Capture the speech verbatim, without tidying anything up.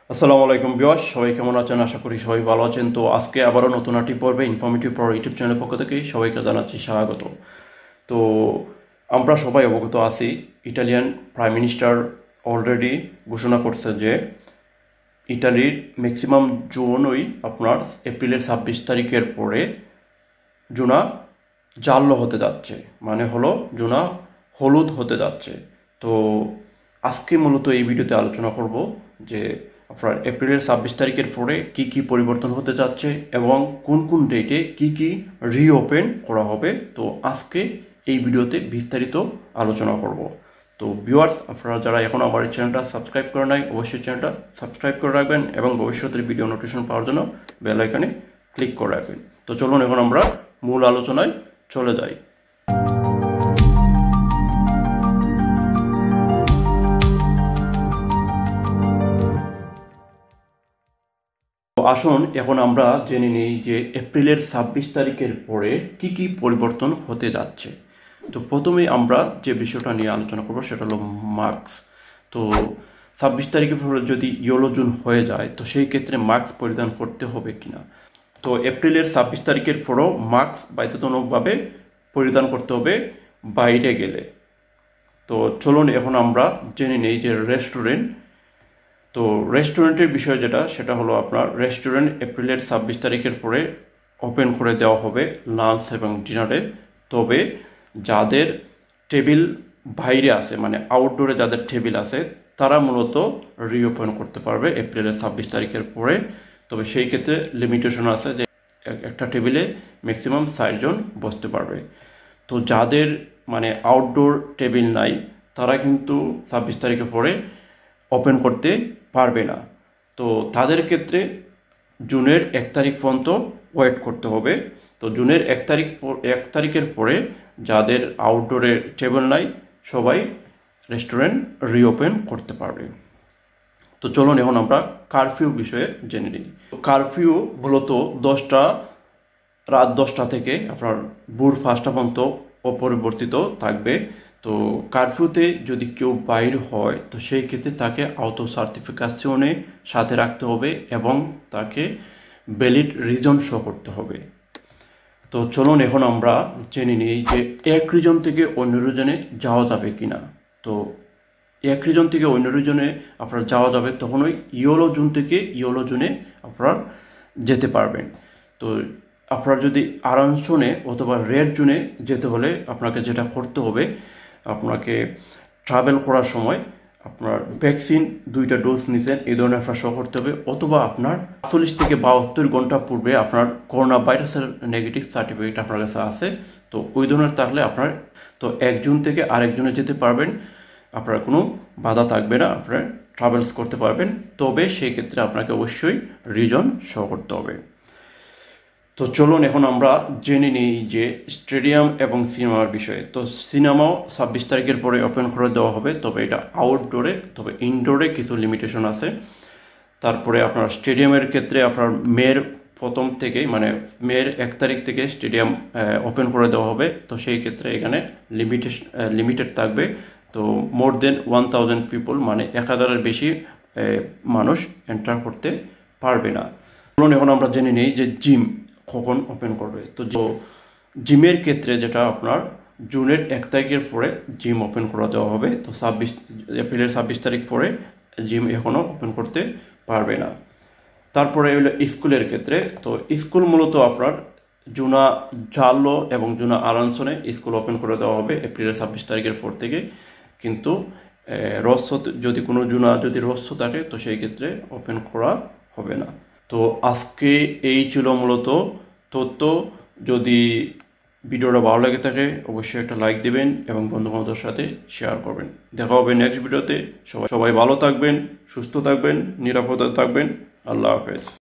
আসসালামু আলাইকুম ভিউয়ার্স, সবাই কেমন আছেন? আশা করি সবাই ভালো আছেন। তো আজকে আবারও নতুন একটি পর্বে ইনফরমেটিভ পর ইউটিউব চ্যানেলের পক্ষ থেকে সবাইকে জানাচ্ছি স্বাগত। তো আমরা সবাই অবগত আছি, ইটালিয়ান প্রাইম মিনিস্টার অলরেডি ঘোষণা করছে যে ইটালির ম্যাক্সিমাম জোনই আপনার এপ্রিলের ছাব্বিশ তারিখের পরে জোনা জাল্লো হতে যাচ্ছে, মানে হলো জোনা হলুদ হতে যাচ্ছে। তো আজকে মূলত এই ভিডিওতে আলোচনা করব যে আপনার এপ্রিলের ছাব্বিশ তারিখের পরে কি কি পরিবর্তন হতে যাচ্ছে এবং কোন কোন ডেটে কি কি রিওপেন করা হবে। তো আজকে এই ভিডিওতে বিস্তারিত আলোচনা করব। তো ভিউয়ার্স, আপনারা যারা এখন আমার এই চ্যানেলটা সাবস্ক্রাইব করে নাই, অবশ্যই চ্যানেলটা সাবস্ক্রাইব করে রাখবেন এবং ভবিষ্যতের ভিডিও নোটিফিকেশন পাওয়ার জন্য বেল আইকনে ক্লিক করে রাখবেন। তো চলুন এখন আমরা মূল আলোচনায় চলে যাই। আসুন এখন আমরা জেনে নিই যে এপ্রিলের ছাব্বিশ তারিখের পরে কি কি পরিবর্তন হতে যাচ্ছে। তো প্রথমে আমরা যে বিষয়টা নিয়ে আলোচনা করবো সেটা হলো মাস্ক। তো ছাব্বিশ তারিখের পরে যদি ইয়েলো জুন হয়ে যায় তো সেই ক্ষেত্রে মাস্ক পরিধান করতে হবে কিনা। তো এপ্রিলের ছাব্বিশ তারিখের পরেও মাস্ক বাধ্যতামূলকভাবে পরিধান করতে হবে বাইরে গেলে। তো চলুন এখন আমরা জেনে নিই যে রেস্টুরেন্ট তো রেস্টুরেন্টের বিষয় যেটা সেটা হলো আপনার রেস্টুরেন্ট এপ্রিলের ছাব্বিশ তারিখের পরে ওপেন করে দেওয়া হবে লাঞ্চ এবং ডিনারে। তবে যাদের টেবিল বাইরে আছে, মানে আউটডোরে যাদের টেবিল আছে, তারা মূলত রিওপেন করতে পারবে এপ্রিলের ছাব্বিশ তারিখের পরে। তবে সেই ক্ষেত্রে লিমিটেশন আছে যে একটা টেবিলে ম্যাক্সিমাম ষাট জন বসতে পারবে। তো যাদের মানে আউটডোর টেবিল নাই তারা কিন্তু ছাব্বিশ তারিখের পরে ওপেন করতে পারবে না। তো তাদের ক্ষেত্রে জুনের এক তারিখ পর্যন্ত ওয়েট করতে হবে। তো জুনের এক তারিখ এক তারিখের পরে যাদের আউটডোরে টেবিল নাই সবাই রেস্টুরেন্ট রিওপেন করতে পারবে। তো চলুন এখন আমরা কারফিউ বিষয়ে জেনে নিই। কারফিউ মূলত দশটা রাত দশটা থেকে আপনার ভোর পাঁচটা পর্যন্ত অপরিবর্তিত থাকবে। তো কারফিউতে যদি কেউ বাইর হয় তো সেই ক্ষেত্রে তাকে আউটো সার্টিফিকেশনে সাথে রাখতে হবে এবং তাকে ভ্যালিড রিজন শো করতে হবে। তো চলুন এখন আমরা জেনে নিই যে এক রিজন থেকে অন্য রিজনে যাওয়া যাবে কিনা। তো এক রিজন থেকে অন্য রিজনে আপনার যাওয়া যাবে তখন ওই ইয়েলো জোন থেকে ইয়েলো জোনে আপনার যেতে পারবেন। তো আপনার যদি অরেঞ্জ জোনে অথবা রেড জোনে যেতে হলে আপনাকে যেটা করতে হবে, আপনাকে ট্রাভেল করার সময় আপনার ভ্যাকসিন দুইটা ডোজ নিছেন এই ধরনের আপনার শো করতে হবে, অথবা আপনার চল্লিশ থেকে বাহাত্তর ঘন্টা পূর্বে আপনার করোনা ভাইরাসের নেগেটিভ সার্টিফিকেট আপনার কাছে আছে। তো ওই ধরনের থাকলে আপনার তো একজন থেকে আরেকজনে যেতে পারবেন, আপনার কোনো বাধা থাকবে না, আপনার ট্রাভেলস করতে পারবেন। তবে সেই ক্ষেত্রে আপনাকে অবশ্যই রিজন শো করতে হবে। তো চলুন এখন আমরা জেনে নিই যে স্টেডিয়াম এবং সিনেমার বিষয়ে। তো সিনেমাও ছাব্বিশ তারিখের পরে ওপেন করে দেওয়া হবে, তবে এটা আউটডোরে, তবে ইনডোরে কিছু লিমিটেশন আছে। তারপরে আপনার স্টেডিয়ামের ক্ষেত্রে আপনার মের প্রথম থেকেই মানে মের এক তারিখ থেকে স্টেডিয়াম ওপেন করে দেওয়া হবে। তো সেই ক্ষেত্রে এখানে লিমিটেশন লিমিটেড থাকবে। তো more than one thousand people মানে এক হাজারের বেশি মানুষ এন্টার করতে পারবে না। চলুন এখন আমরা জেনে নিই যে জিম কখন ওপেন করবে। তো জিমের ক্ষেত্রে যেটা আপনার জুনের এক তারিখের পরে জিম ওপেন করা দেওয়া হবে। তো ছাব্বিশ এপ্রিলের ছাব্বিশ তারিখ পরে জিম এখনও ওপেন করতে পারবে না। তারপরে হলো স্কুলের ক্ষেত্রে। তো স্কুল মূলত আপনার জুনা জাল্লো এবং জুনা আরানসনে স্কুল ওপেন করে দেওয়া হবে এপ্রিলের ছাব্বিশ তারিখের পর থেকে। কিন্তু রস্য যদি কোনো জুনা যদি রস্য থাকে তো সেই ক্ষেত্রে ওপেন করা হবে না। তো আজকে এই ছিল মূলত তথ্য। যদি ভিডিওটা ভালো লাগে থাকে অবশ্যই একটা লাইক দিবেন এবং বন্ধু বান্ধবের সাথে শেয়ার করবেন। দেখা হবে নেক্সট ভিডিওতে। সবাই সবাই ভালো থাকবেন, সুস্থ থাকবেন, নিরাপদে থাকবেন। আল্লাহ হাফেজ।